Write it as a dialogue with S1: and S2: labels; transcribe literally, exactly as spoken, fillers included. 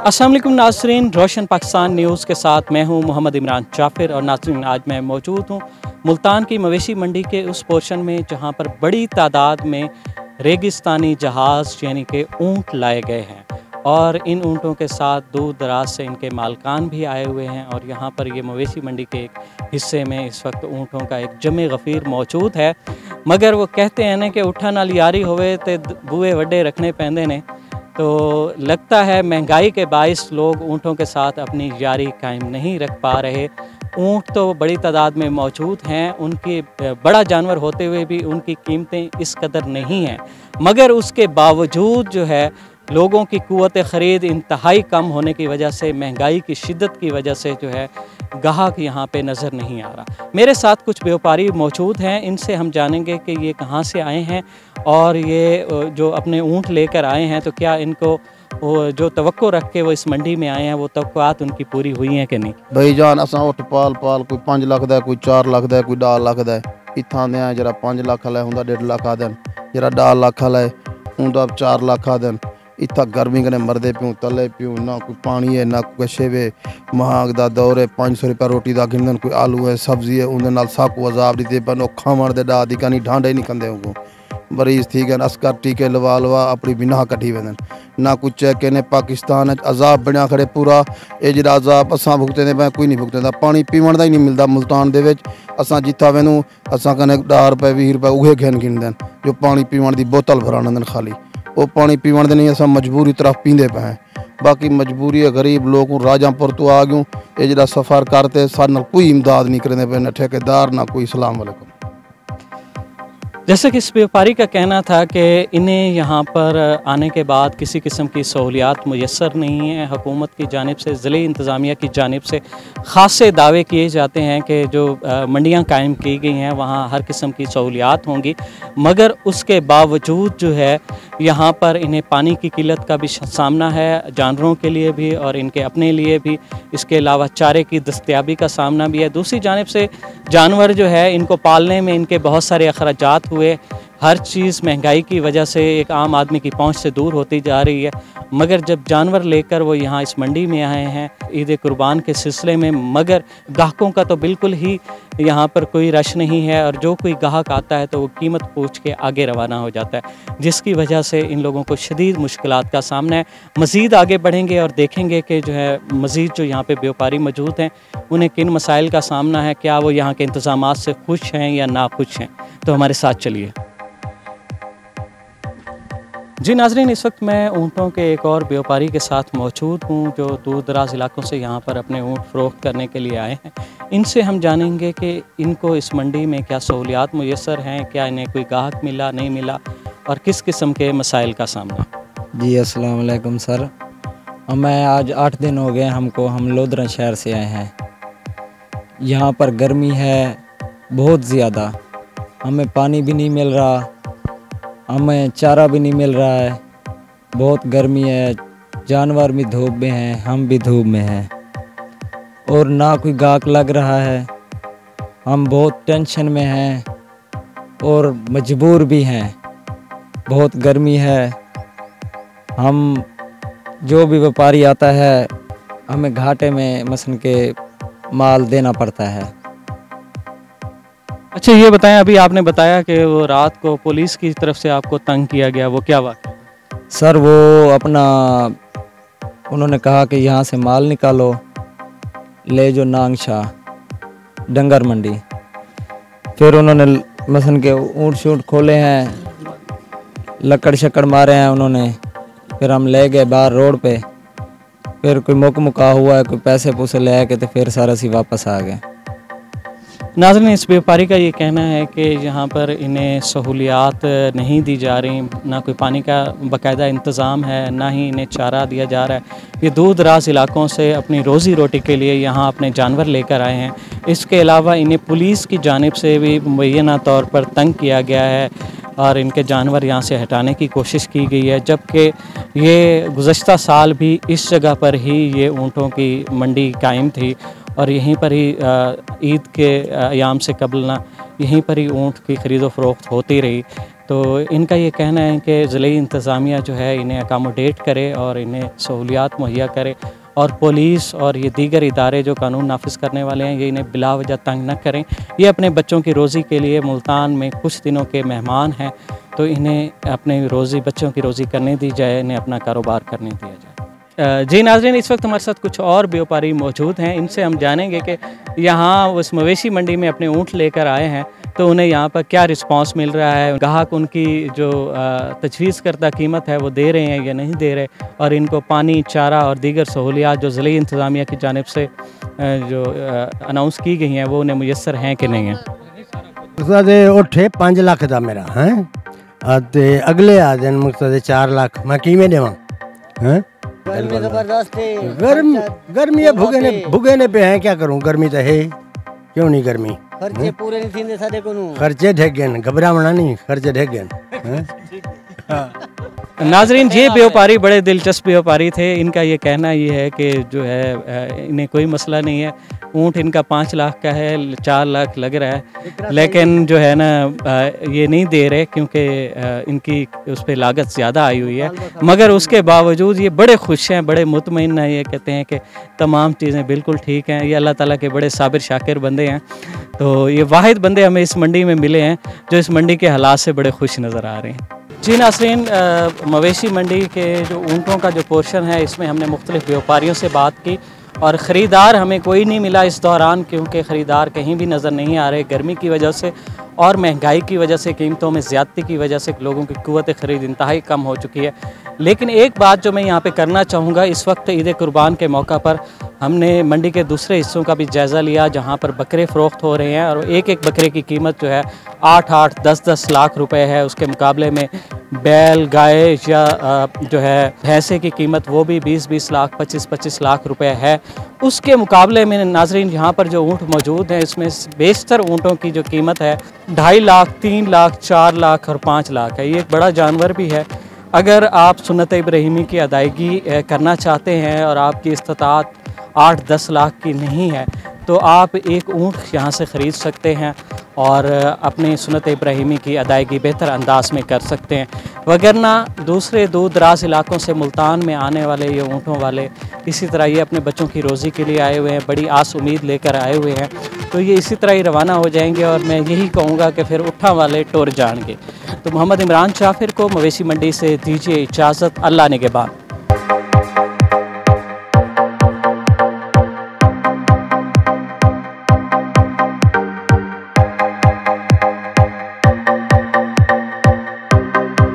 S1: अस्सलाम वालेकुम नाज़रीन, रोशन पाकिस्तान न्यूज़ के साथ मैं हूं मोहम्मद इमरान जाफ़िर। और नाज़रीन, आज मैं मौजूद हूं मुल्तान की मवेशी मंडी के उस पोर्शन में जहां पर बड़ी तादाद में रेगिस्तानी जहाज़ यानी कि ऊँट लाए गए हैं और इन ऊँटों के साथ दूर दराज से इनके मालकान भी आए हुए हैं। और यहाँ पर ये मवेशी मंडी के एक हिस्से में इस वक्त ऊँटों का एक जमे गफ़ीर मौजूद है। मगर वो कहते हैं ना कि उठा नाल यारी होवे ते बूए वड्डे रखने पैंदे ने। तो लगता है महंगाई के बाइस लोग ऊँटों के साथ अपनी यारी कायम नहीं रख पा रहे। ऊँट तो बड़ी तादाद में मौजूद हैं, उनकी बड़ा जानवर होते हुए भी उनकी कीमतें इस कदर नहीं हैं। मगर उसके बावजूद जो है लोगों की क़ुव्वत ख़रीद इंतहाई कम होने की वजह से, महंगाई की शिद्दत की वजह से जो है गाहक यहाँ पे नज़र नहीं आ रहा। मेरे साथ कुछ व्यापारी मौजूद हैं, इनसे हम जानेंगे कि ये कहाँ से आए हैं और ये जो अपने ऊँट लेकर आए हैं तो क्या इनको वो जो तवक्को रख के वो इस मंडी में आए हैं वो तवक्कुआत उनकी पूरी हुई हैं कि नहीं।
S2: भाई जान असा उठ पाल पाल कोई पाँच लाख दा, कोई चार लाख दा, कोई डाल लाख दा। इत्थां दे जरा पाँच लाख वाला हुंदा डेढ़ लाख आ देन, जरा डाल लाख वाला हुंदा चार लाख आ देन। इतना गर्मी कने मरदे प्यूं तले प्यूं, ना कोई पानी है ना कोई शेवे। महाग दा दौर है, पाँच सौ रुपया रोटी दा गिनदन, कोई आलू है सब्जी है उनके नाल साकू अजाब दी बनो खावण दे डा दी कनी ढांडे नहीं कंदे उनको मरीज थी गए अस्कर टीके लवा लवा अपनी बिना कटी वेंदन। ना कुछ चेक ने पाकिस्तान अजाब बनया खड़े पूरा। ये जरा अजाब असां भुगते दे कोई नहीं भुगते। पानी पीवन का ही नहीं मिलता मुल्तान दे विच। असां जिथा वेनू असां कने दस रुपए बीस रुपए उहे घेन गिनदन जो पानी पीवन की बोतल भरान खाली। वो पानी पीवन दे नहीं असां मजबूरी तरफ पींदे पे हैं। बाकी मजबूरी है गरीब लोग राजापुर तो आ गयूँ। ये जरा सफ़र करते सारे कोई इमदाद नहीं करेंदे पे, न ठेकेदार ना कोई। सलाम वालेकुम।
S1: जैसे कि इस व्यापारी का कहना था कि इन्हें यहाँ पर आने के बाद किसी किस्म की सहूलियात मुयस्सर नहीं है। हुकूमत की जानिब से, ज़िले इंतज़ामिया की जानिब से ख़ासे दावे किए जाते हैं कि जो मंडियाँ कायम की गई हैं वहाँ हर किस्म की सहूलियात होंगी। मगर उसके बावजूद जो है यहाँ पर इन्हें पानी की किल्लत का भी सामना है, जानवरों के लिए भी और इनके अपने लिए भी। इसके अलावा चारे की दस्तयाबी का सामना भी है। दूसरी जानिब से जानवर जो है इनको पालने में इनके बहुत सारे अखराजात हुए। हर चीज़ महंगाई की वजह से एक आम आदमी की पहुंच से दूर होती जा रही है। मगर जब जानवर लेकर वो यहाँ इस मंडी में आए हैं ईद कुर्बान के सिलसिले में, मगर ग्राहकों का तो बिल्कुल ही यहाँ पर कोई रश नहीं है। और जो कोई ग्राहक आता है तो वो कीमत पूछ के आगे रवाना हो जाता है, जिसकी वजह से इन लोगों को शदीद मुश्किलात का सामना है। मज़ीद आगे बढ़ेंगे और देखेंगे कि जो है मज़ीद जो यहाँ पे व्यापारी मौजूद हैं उन्हें किन मसाइल का सामना है, क्या वो यहाँ के इंतज़ामात से खुश हैं या ना खुश हैं। तो हमारे साथ चलिए। जी नाज़रीन, इस वक्त मैं ऊँटों के एक और व्यापारी के साथ मौजूद हूँ जो दूर दराज इलाकों से यहाँ पर अपने ऊँट फ़रोख्त करने के लिए आए हैं। इनसे हम जानेंगे कि इनको इस मंडी में क्या सहूलियात मुयस्सर हैं, क्या इन्हें कोई गाहक मिला नहीं मिला और किस किस्म के मसाइल का सामना।
S3: जी अस्सलाम वालेकुम सर, हमें आज आठ दिन हो गए हमको, हम लोधरा शहर से आए हैं। यहाँ पर गर्मी है बहुत ज़्यादा, हमें पानी भी नहीं मिल रहा, हमें चारा भी नहीं मिल रहा है। बहुत गर्मी है, जानवर भी धूप में हैं, हम भी धूप में हैं और ना कोई गाहक लग रहा है। हम बहुत टेंशन में हैं और मजबूर भी हैं। बहुत गर्मी है, हम जो भी व्यापारी आता है हमें घाटे में मसन के माल देना पड़ता है।
S1: अच्छा ये बताएं, अभी आपने बताया कि वो रात को पुलिस की तरफ से आपको तंग किया गया, वो क्या वाक़या?
S3: सर वो अपना उन्होंने कहा कि यहाँ से माल निकालो, ले जो नांगशा डंगर मंडी। फिर उन्होंने मसन के ऊँट शूट खोले हैं, लकड़ शक्कड़ मारे हैं उन्होंने। फिर हम ले गए बाहर रोड पे, फिर कोई मुक मुका हुआ है, कोई पैसे पूसे ले आके तो फिर सारा सी वापस आ गए।
S1: नाज़रीन, इस व्यापारी का ये कहना है कि यहाँ पर इन्हें सहूलियात नहीं दी जा रही, ना कोई पानी का बाकायदा इंतज़ाम है, ना ही इन्हें चारा दिया जा रहा है। ये दूर दराज इलाकों से अपनी रोज़ी रोटी के लिए यहाँ अपने जानवर लेकर आए हैं। इसके अलावा इन्हें पुलिस की जानिब से भी मुबैना तौर पर तंग किया गया है और इनके जानवर यहाँ से हटाने की कोशिश की गई है। जबकि ये गुज़श्ता साल भी इस जगह पर ही ये ऊँटों की मंडी कायम थी और यहीं पर ही ईद के अयाम से कबल ना यहीं पर ही ऊँट की ख़रीदो फ़रोख्त होती रही। तो इनका ये कहना है कि ज़िले इंतज़ामिया जो है इन्हें अकामोडेट करे और इन्हें सहूलियात मुहैया करे, और पुलिस और ये दीगर इदारे जो कानून नाफिज करने वाले हैं ये इन्हें बिला वजह तंग न करें। ये अपने बच्चों की रोज़ी के लिए मुल्तान में कुछ दिनों के मेहमान हैं, तो इन्हें अपनी रोज़ी बच्चों की रोज़ी करने दी जाए, इन्हें अपना कारोबार करने दिया जाए। जी नाज़रीन, इस वक्त हमारे साथ कुछ और व्यापारी मौजूद हैं, इनसे हम जानेंगे कि यहाँ उस मवेशी मंडी में अपने ऊँट लेकर आए हैं तो उन्हें यहाँ पर क्या रिस्पांस मिल रहा है, ग्राहक उनकी जो तजवीज़ करदा कीमत है वो दे रहे हैं या नहीं दे रहे, और इनको पानी, चारा और दीगर सहूलियात जो ज़िले इंतज़ामिया की जानिब से जो अनाउंस की गई हैं वो उन्हें मुयस्सर हैं कि नहीं हैं।
S4: उठे पाँच लाख का मेरा है ते अगले आ दिन मुझसे चार लाख मैं की में देवा हैं। गर्मी गर्मी है, भुगे ने भुगे ने पे हैं, क्या करूं, गर्मी तो है, क्यों नहीं गर्मी, खर्चे पूरे नहीं थींदे साडे कोनू, खर्चे ढक गए, घबरावना नहीं, खर्चे ढक गए।
S1: नाजरीन, ये व्यापारी बड़े दिलचस्प व्यापारी थे। इनका ये कहना ये है कि जो है इन्हें कोई मसला नहीं है, ऊँट इनका पाँच लाख का है, चार लाख लग रहा है, लेकिन जो है ना ये नहीं दे रहे क्योंकि इनकी उस पर लागत ज़्यादा आई हुई है, मगर उसके बावजूद ये बड़े खुश हैं, बड़े मुतमईन हैं। ये कहते हैं कि तमाम चीज़ें बिल्कुल ठीक हैं, ये अल्लाह ताला के बड़े साबिर शाकिर बंदे हैं। तो ये वाहिद बंदे हमें इस मंडी में मिले हैं जो इस मंडी के हालात से बड़े खुश नज़र आ रहे हैं। जी नाज़रीन, मवेशी मंडी के जो ऊँटों का जो पोर्शन है इसमें हमने मुख्तलिफ़ व्यापारियों से बात की और ख़रीदार हमें कोई नहीं मिला इस दौरान, क्योंकि ख़रीदार कहीं भी नज़र नहीं आ रहे। गर्मी की वजह से और महंगाई की वजह से, कीमतों में ज़्यादती की वजह से लोगों की क़ुव्वत ख़रीद इंतहाई कम हो चुकी है। लेकिन एक बात जो मैं यहाँ पे करना चाहूँगा, इस वक्त ईद कुर्बान के मौका पर हमने मंडी के दूसरे हिस्सों का भी जायज़ा लिया जहाँ पर बकरे फ़रोख्त हो रहे हैं, और एक एक बकरे की कीमत जो है आठ आठ दस दस लाख रुपए है। उसके मुकाबले में बैल, गाय या जो है भैंसे की कीमत वो भी बीस बीस लाख पच्चीस पच्चीस लाख रुपए है। उसके मुकाबले में नाजरीन यहाँ पर जो ऊँट मौजूद हैं इसमें बेशतर ऊँटों की जो कीमत है ढाई लाख, तीन लाख, चार लाख और पाँच लाख है। ये एक बड़ा जानवर भी है। अगर आप सुन्नत इब्राहिमी की अदायगी करना चाहते हैं और आपकी इस्तात आठ दस लाख की नहीं है तो आप एक ऊँट यहाँ से ख़रीद सकते हैं और अपनी सुन्नत इब्राहिमी की अदायगी बेहतर अंदाज में कर सकते हैं। वगरना दूसरे दूर दराज इलाकों से मुल्तान में आने वाले ये ऊँटों वाले इसी तरह ये अपने बच्चों की रोज़ी के लिए आए हुए हैं, बड़ी आस उम्मीद लेकर आए हुए हैं, तो ये इसी तरह ही रवाना हो जाएंगे और मैं यही कहूँगा कि फिर उठा वाले टोर जाएंगे। तो मोहम्मद इमरान चाफिर को मवेशी मंडी से दीजिए इजाज़त। अल्लाह निगहबान।